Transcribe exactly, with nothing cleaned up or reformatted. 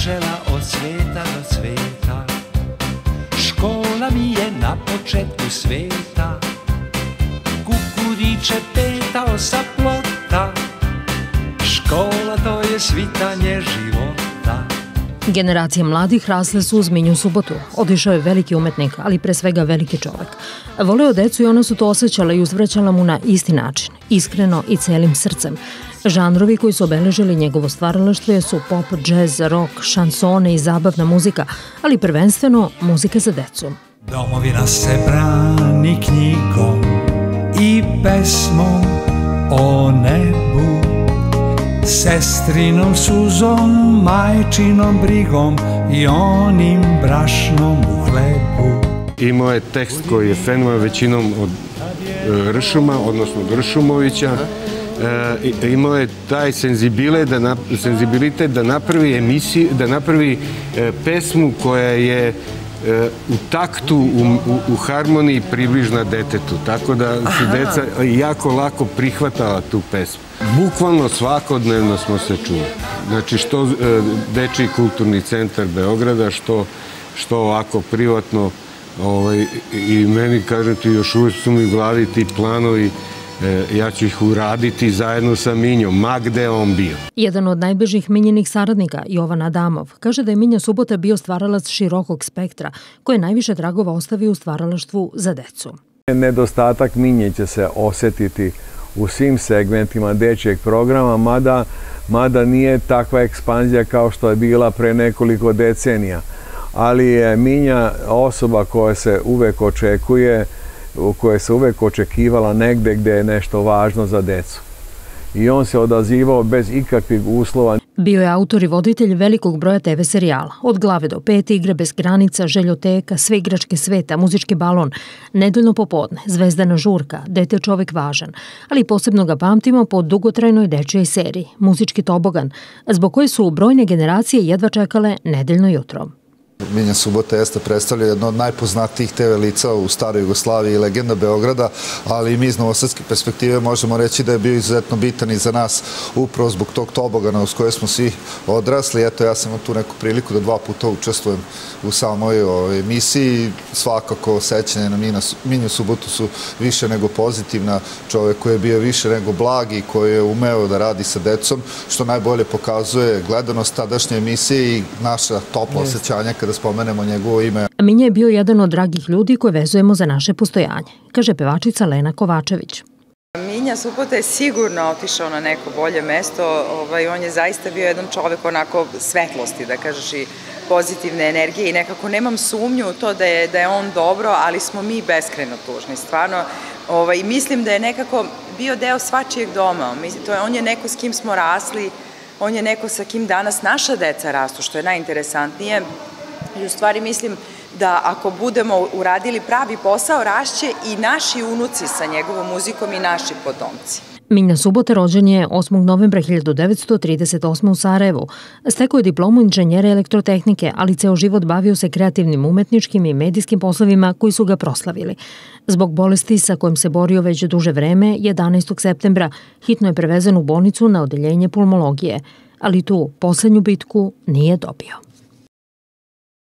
počela od sveta do sveta. Škola mi je na početku sveta. Kukuriče petao sa plota. Škola to je svitanje života. Generacije mladih rasle su uz Minju Subotu. Otišao je veliki umetnik, ali pre svega veliki čovek. Voleo decu i ona su to osjećala i uzvraćala mu na isti način, iskreno i celim srcem. Žanrovi koji su obeležili njegovo stvaralaštvo su pop, džez, rock, šansone i zabavna muzika, ali prvenstveno muzika za decu. Domovina se brani knjigom i pesmom o nebu, sestrinom suzom, majčinom brigom i onim brašnom u hlebu. Imao je tekst koji je fenomen većinom od Ršuma, odnosno Gršumovića. E, imao je taj senzibilitet da napravi emisiju, da napravi e, pesmu koja je e, u taktu, u, u, u harmoniji približna detetu. Tako da su deca jako lako prihvatala tu pesmu. Bukvalno svakodnevno smo se čuli. Znači što e, Dečiji kulturni centar Beograda, što, što ovako privatno, ovaj, i meni, kažem ti, još uvijek su mi u glavi ti planovi. Ja ću ih uraditi zajedno sa Minjom, ma gde on bio. Jedan od najbližih Minjinih saradnika, Jovan Adamov, kaže da je Minja Subota bio stvaralac širokog spektra, koji je najviše tragova ostavio u stvaralaštvu za decu. Nedostatak Minje će se osjetiti u svim segmentima dečijeg programa, mada, mada nije takva ekspanzija kao što je bila pre nekoliko decenija. Ali je Minja osoba koja se uvek očekuje, u kojoj se uvek očekivala negde gde je nešto važno za decu. I on se odazivao bez ikakvih uslova. Bio je autor i voditelj velikog broja te ve serijala. Od glave do pete, Igre bez granica, Željoteka, Sve igračke sveta, Muzički balon, Nedeljno popodne, Zvezdana žurka, Dete čovek važan. Ali posebno ga pamtimo po dugotrajnoj dečijoj seriji, Muzički tobogan, zbog koje su brojne generacije jedva čekale nedeljno jutro. Minja Subota jeste predstavlja jedno od najpoznatijih te ve lica u staroj Jugoslaviji i legenda Beograda, ali i mi iz novosadske perspektive možemo reći da je bio izuzetno bitan i za nas upravo zbog tog tobogana uz koje smo svi odrasli. Eto, ja sam imao tu neku priliku da dva puta učestvujem u samoj emisiji. Svakako sećanje na Minju Subotu su više nego pozitivna. Čovek koji je bio više nego blag i koji je umeo da radi sa decom, što najbolje pokazuje gledanost tadašnje emisije i naša topla osjećanja kada spomenemo njegovo ime. Minja je bio jedan od dragih ljudi koje vezujemo za naše postojanje, kaže pevačica Lena Kovačević. Minja Subota je sigurno otišao na neko bolje mesto. Ovaj, on je zaista bio jedan čovek onako svetlosti, da kažeš, i pozitivne energije i nekako nemam sumnju u to da je, da je on dobro, ali smo mi beskrajno tužni. Stvarno, ovaj, mislim da je nekako bio deo svačijeg doma. To je, on je neko s kim smo rasli, on je neko sa kim danas naša deca rastu, što je najinteresantnije. I u stvari mislim da ako budemo uradili pravi posao, rašće i naši unuci sa njegovom muzikom i naši potomci. Minja Subota rođen je osmog novembra hiljadu devetsto trideset osme u Sarajevu. Stekao je diplomu inženjera elektrotehnike, ali ceo život bavio se kreativnim umetničkim i medijskim poslovima koji su ga proslavili. Zbog bolesti sa kojim se borio već duže vreme, jedanaestog septembra hitno je prevezen u bolnicu na odeljenje pulmologije, ali tu poslednju bitku nije dobio.